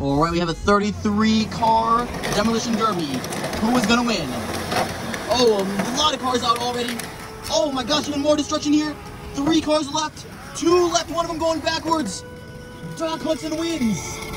Alright, we have a 33 car demolition derby. Who is gonna win? Oh, a lot of cars out already. Oh my gosh, even more destruction here. 3 cars left, 2 left, one of them going backwards. Doc Hudson wins.